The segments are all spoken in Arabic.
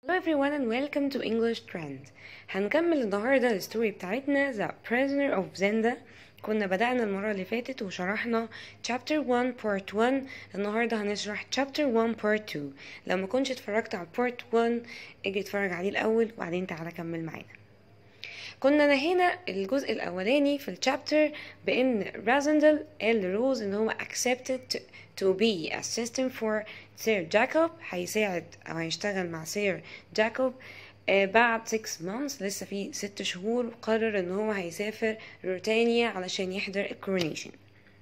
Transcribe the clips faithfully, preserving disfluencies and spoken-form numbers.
Hello everyone and welcome to English Trend. هنكمل النهاردة الستوري بتاعتنا The Prisoner of Zenda. كنا بدأنا المرة اللي فاتت وشرحنا chapter one part one. النهاردة هنشرح chapter one part two. لو ما كنتش اتفرجت على part one اجي اتفرج عليه الأول وبعدين تعالى كمل معانا. كنا نهينا الجزء الأولاني في الشابتر بأن رازندل قال لروز إن هو accepted to be assistant for سير جاكوب، هيساعد أو هيشتغل مع سير جاكوب. آه بعد six months لسه في ست شهور قرر إن هو هيسافر روتانيا علشان يحضر الكورونيشن.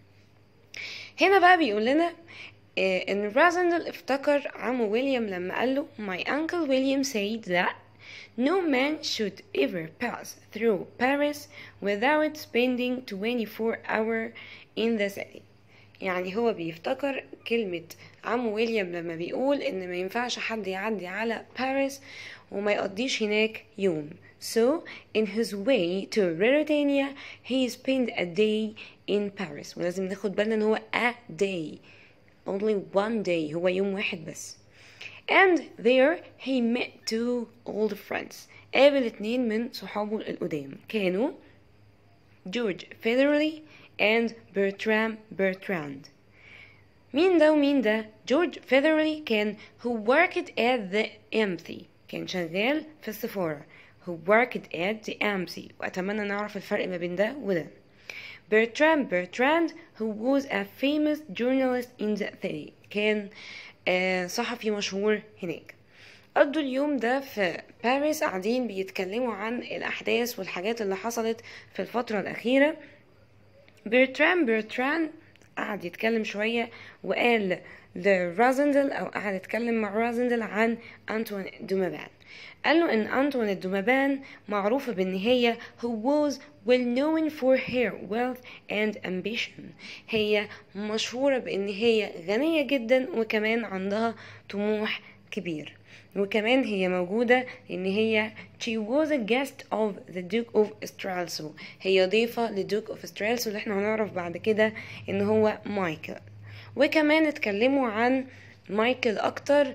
هنا بقى بيقول لنا آه إن رازندل افتكر عمو ويليام لما قال له My uncle William said that no man should ever pass through Paris without spending twenty-four hours in the city. يعني هو بيفتكر كلمة عمو ويليام لما بيقول إن ما ينفعش حد يعدي على باريس وما يقضيش هناك يوم. So in his way to Ruritania he spent a day in Paris. ولازم ناخد بالنا إن هو a day, only one day, هو يوم واحد بس. And there he met two old friends. قابل اتنين من صحابه القدام كانوا جورج فيدرلي and Bertram Bertrand. مين ده ومين ده؟ جورج فيدرلي كان who worked at the embassy، كان شغال في السفارة. who worked at the embassy، وأتمنى نعرف الفرق ما بين ده وده. Bertram Bertrand who was a famous journalist in the city، كان آه صحفي مشهور هناك. قضوا اليوم ده في باريس قاعدين بيتكلموا عن الأحداث والحاجات اللي حصلت في الفترة الأخيرة. برترام برتران قعد يتكلم شوية وقال لرازندل أو قعد يتكلم مع رازندل عن أنطوان دومابان. قال له إن أنطوان دومابان معروفة بإن هي who was well known for her wealth and ambition. هي مشهورة بإن هي غنية جدا وكمان عندها طموح كبير، وكمان هي موجودة إن هي she was a guest of the Duke of Strelso. هي ضيفة لدوك اوف سترالسو اللي احنا هنعرف بعد كده إن هو مايكل. وكمان اتكلموا عن مايكل اكتر.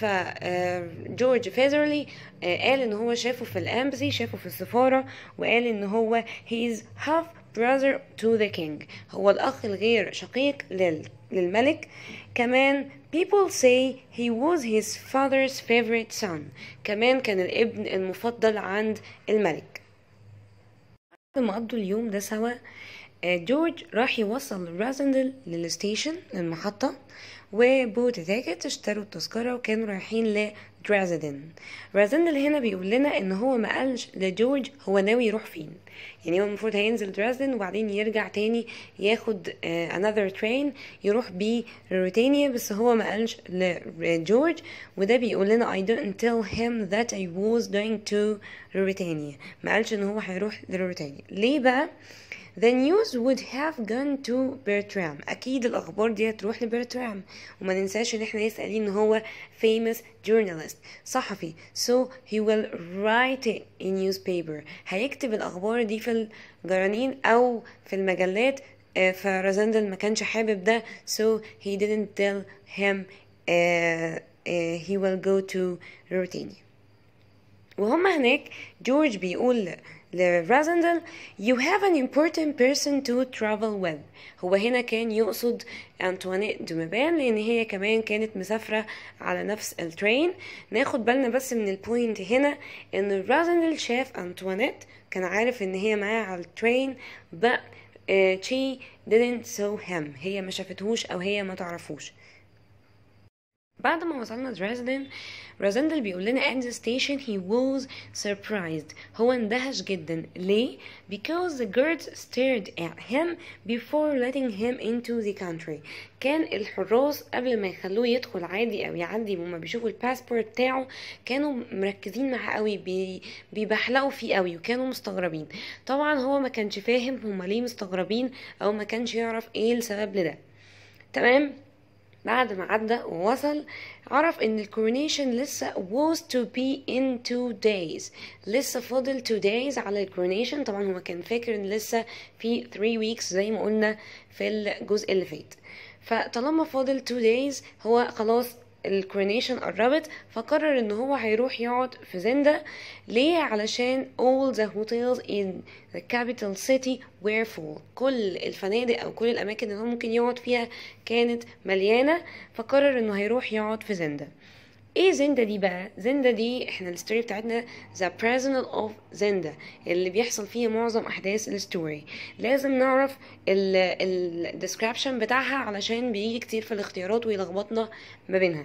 فجورج فيزرلي قال ان هو شافه في الامبسي، شافه في السفارة، وقال ان هو he is half brother to the king، هو الاخ الغير شقيق لل... للملك. كمان people say he was his father's favorite son، كمان كان الابن المفضل عند الملك. لما قضوا اليوم ده سوا جورج راح يوصل رازندل للستيشن للمحطة، وبوت تاكت اشتروا التذكرة وكانوا رايحين لدرازدن. رازندل هنا بيقول لنا ان هو ما قالش لجورج هو ناوي يروح فين، يعني هو المفروض هينزل درازدن وبعدين يرجع تاني ياخد uh, another train يروح بيه روتانيا، بس هو ما قالش لجورج. وده بيقول لنا I didn't tell him that I was going to روتانيا، ما قالش ان هو هيروح لروتانيا. ليه بقى؟ The news would have gone to Bertram، أكيد الأخبار دي هتروح لبرترام، وما ننساش إن إحنا لسه قايلين إن هو famous journalist، صحفي. So he will write it in newspaper، هيكتب الأخبار دي في الجرانين أو في المجلات. فرازندل ما كانش حابب ده، so he didn't tell him uh, uh, he will go to روتانيا. وهم هناك جورج بيقول لرازندل you have an important person to travel with. هو هنا كان يقصد أنطوانيت دومابان لأن هي كمان كانت مسافرة على نفس الترين. ناخد بالنا بس من البوينت هنا إن رازندل شاف أنطوانيت، كان عارف إن هي معاه على الترين but uh, she didn't saw him، هي ما شافتهوش أو هي ما تعرفوش. بعد ما وصلنا درازدن رازندل بيقول لنا at the station he was surprised، هو اندهش جدا. ليه؟ because the guards stared at him before letting him into the country. كان الحراس قبل ما يخلوه يدخل عادي او يعدي وما بيشوفوا الباسبورت بتاعه كانوا مركزين معاه قوي، بي بيبحلقوا فيه قوي وكانوا مستغربين. طبعا هو ما كانش فاهم هما ليه مستغربين او ما كانش يعرف ايه السبب لده. تمام. بعد ما عدى ووصل عرف ان الكورونيشن لسه was to be in two days، لسه فاضل two days على الكورونيشن. طبعا هو كان فاكر ان لسه في three weeks زي ما قلنا في الجزء اللي فات. فطالما فاضل two days هو خلاص الكورونيشن قربت، فقرر ان هو هيروح يقعد في زندا. ليه؟ علشان all the hotels in the capital city were full. كل الفنادق او كل الاماكن اللي هو ممكن يقعد فيها كانت مليانة، فقرر انه هيروح يقعد في زندا. ايه زندا دي بقى؟ زندا دي احنا الستوري بتاعتنا the prisoner of زندا اللي بيحصل فيه معظم احداث الستوري. لازم نعرف ال description بتاعها علشان بيجي كتير في الاختيارات ويلخبطنا ما بينها.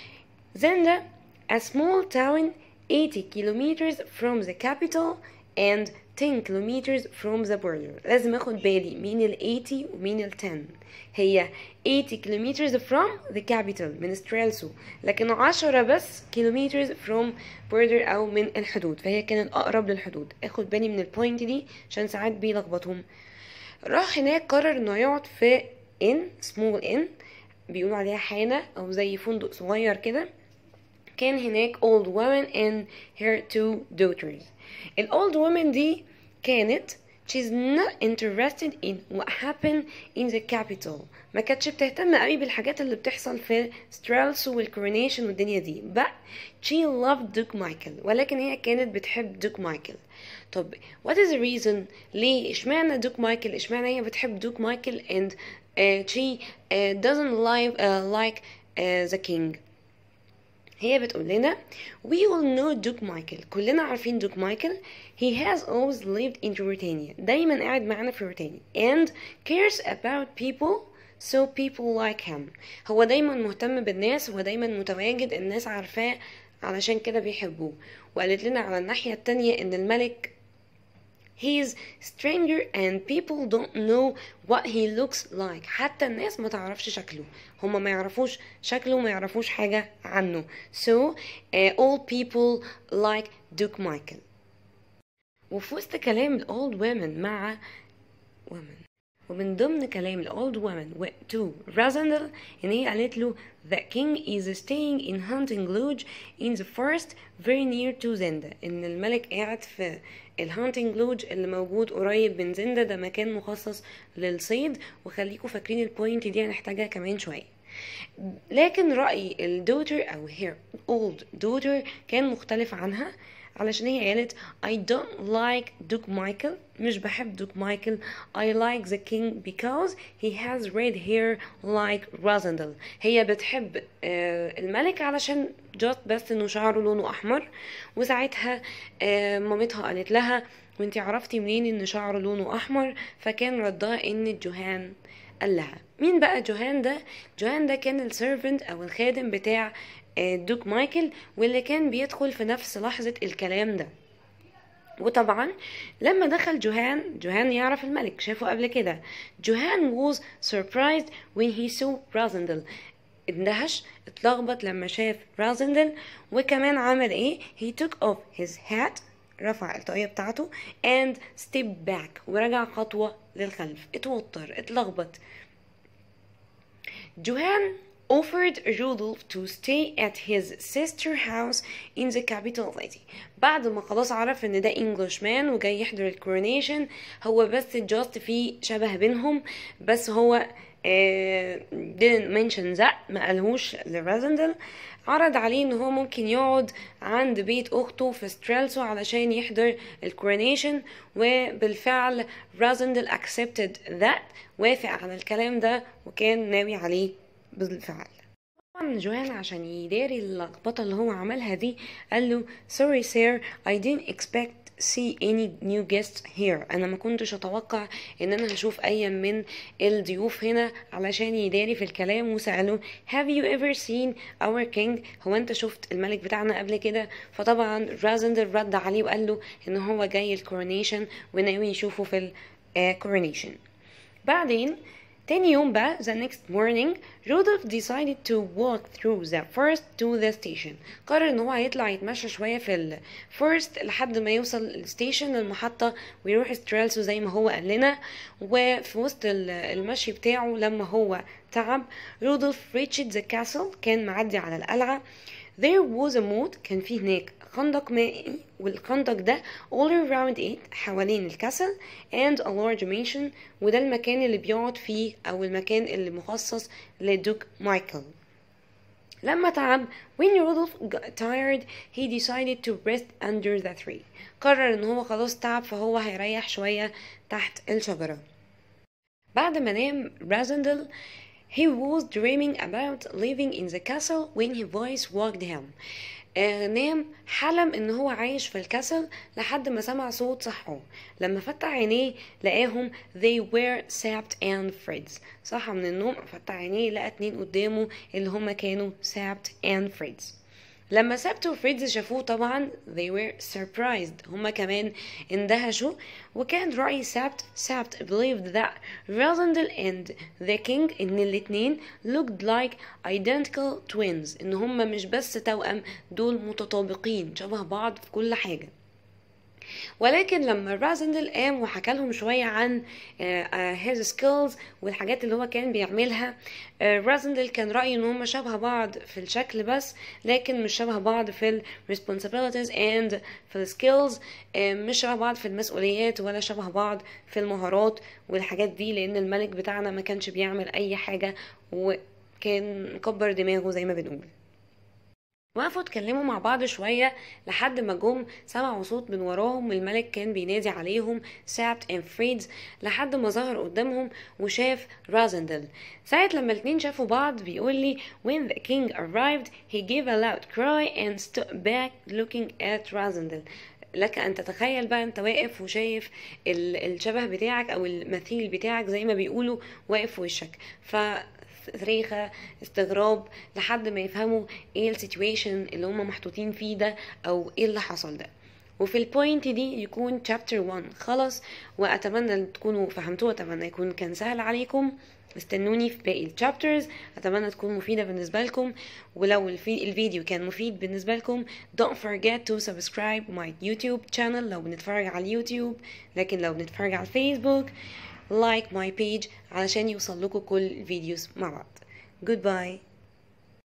زندا a small town eighty kilometers from the capital and ten kilometers from the border. لازم اخد بالي مين ال eighty ومين ال ten. هي eighty kilometers from the capital من سترالسو، لكن عشرة بس kilometers from border او من الحدود، فهي كانت اقرب للحدود. اخد بالي من البوينت دي عشان ساعات بيلخبطهم. راح هناك قرر انه يقعد في in small in، بيقولوا عليها حانة او زي فندق صغير كده. كان هناك old woman and her two daughters. ال old woman دي كانت she's not interested in what happened in the capital. ما كانتش بتهتم قوي بالحاجات اللي بتحصل في سترالسو والكورونيشن والدنيا دي. but she loved دوك مايكل، ولكن هي كانت بتحب دوك مايكل. طب what is the reason؟ ليه؟ اشمعنى دوك مايكل؟ اشمعنى هي بتحب دوك مايكل and uh, she uh, doesn't like, uh, like uh, the king؟ هي بتقول لنا we all know دوك مايكل، كلنا عارفين دوك مايكل. he has always lived in Ruritania، دايما قاعد معانا في روتانيا. and cares about people so people like him، هو دايما مهتم بالناس، هو دايما متواجد، الناس عارفاه علشان كده بيحبوه. وقالت لنا على الناحية التانية ان الملك he is stranger and people don't know what he looks like. حتى الناس ما تعرفش شكله، هما ما يعرفوش شكله، ما يعرفوش حاجة عنه. so uh, all people like دوك مايكل. وفي وسط كلام ال old women مع women، ومن ضمن كلام ال old women to رازندل ان هي قالت له the king is staying in hunting lodge in the forest very near to زندا، ان الملك قاعد في الهانتنج لودج اللي موجود قريب من زندا، ده مكان مخصص للصيد. وخليكم فاكرين البوينت دي هنحتاجها كمان شويه. لكن رأي الدوتر او her old daughter كان مختلف عنها، علشان هي قالت I don't like دوك مايكل، مش بحب دوك مايكل. I like the king because he has red hair like رازندل. هي بتحب آه الملك علشان جاست بس انه شعره لونه احمر. وساعتها آه مامتها قالت لها وانتي عرفتي منين ان شعره لونه احمر؟ فكان ردها ان جوهان قال لها. مين بقى جوهان ده؟ جوهان ده كان السيرفنت او الخادم بتاع دوك مايكل، واللي كان بيدخل في نفس لحظة الكلام ده. وطبعا لما دخل جوهان، جوهان يعرف الملك، شافه قبل كده. جوهان was surprised when he saw رازندل، اندهش، اتلخبط لما شاف رازندل. وكمان عمل ايه؟ he took off his hat، رفع الطاقية بتاعته and stepped back، ورجع خطوة للخلف. اتوتر، اتلخبط. جوهان offered Rudolph to stay at his sister house in the capital city. بعد ما خلاص عرف ان ده Englishman وجاي يحضر الكورونيشن، هو بس جاست في شبه بينهم، بس هو uh, didn't mention that، ما قالهوش لرازندل. عرض عليه ان هو ممكن يقعد عند بيت اخته في سترالسو علشان يحضر الكورونيشن، وبالفعل رازندل accepted that، وافق على الكلام ده وكان ناوي عليه بالفعل. طبعا جوهان عشان يداري اللخبطه اللي هو عملها دي قال له sorry sir I didn't expect see any new guests here. انا ما كنتش اتوقع ان انا هشوف اي من الضيوف هنا، علشان يداري في الكلام. وسأله have you ever seen our king؟ هو انت شفت الملك بتاعنا قبل كده؟ فطبعا رازندل رد عليه وقال له ان هو جاي الكورونيشن وناوي يشوفه في الكورونيشن. بعدين تاني يوم بقى the next morning Rudolph decided to walk through the forest to the station. قرر ان هو هيطلع يتمشى شوية في الفورست لحد ما يوصل الستيشن المحطة ويروح سترالسو زي ما هو قال لنا. وفي وسط المشي بتاعه لما هو تعب Rudolph reached the castle، كان معدي على القلعة. there was a moat، كان فيه هناك خندق مائي، والخندق ده all around it، حوالين الكاسل and a large mansion، وده المكان اللي بيقعد فيه او المكان اللي مخصص لدوك مايكل. لما تعب when Rudolph got tired he decided to rest under the tree. قرر ان هو خلاص تعب فهو هيريح شوية تحت الشجرة. بعد ما نام رازندل he was dreaming about living in the castle when his voice woke him. آه نام حلم ان هو عايش في الكاسل لحد ما سمع صوت صحوه. لما فتح عينيه لقاهم they were Sept and Fritz. صحى من النوم فتح عينيه لقى اتنين قدامه اللي هما كانوا Sept and Fritz. لما سبت وفريدز شافوه طبعا they were surprised. هما كمان اندهشوا. وكان رأي سبت سبت believed that Rosendal and the king ان الاتنين looked like identical twins. ان هما مش بس توأم، دول متطابقين شبه بعض في كل حاجة. ولكن لما رازندل قام وحكى لهم شوية عن his skills والحاجات اللي هو كان بيعملها، رازندل كان رأيه ان هم شبه بعض في الشكل بس، لكن مش شبه بعض في ال responsibilities and في ال skills. مش شبه بعض في المسؤوليات ولا شبه بعض في المهارات والحاجات دي، لان الملك بتاعنا ما كانش بيعمل اي حاجة وكان مكبر دماغه زي ما بنقول. وقفوا اتكلموا مع بعض شوية لحد ما جم سمعوا صوت من وراهم الملك كان بينادي عليهم سابت and فريدز، لحد ما ظهر قدامهم وشاف رازندل. ساعة لما الاتنين شافوا بعض بيقولي when the king arrived he gave a loud cry and stood back looking at رازندل. لك ان تتخيل بقى انت واقف وشايف الشبه بتاعك او المثيل بتاعك زي ما بيقولوا واقف في وشك، ف صريخة استغراب لحد ما يفهموا ايه السيتويشن اللي هم محطوطين فيه ده او ايه اللي حصل ده. وفي البوينت دي يكون chapter one خلص، واتمنى تكونوا فهمتوه، اتمنى يكون كان سهل عليكم. استنوني في باقي الشابترز، اتمنى تكون مفيدة بالنسبة لكم. ولو الفيديو كان مفيد بالنسبة لكم don't forget to subscribe my YouTube channel لو بنتفرج على اليوتيوب، لكن لو بنتفرج على الفيسبوك like my page علشان يوصل لكم كل الفيديوز مع بعض. Goodbye.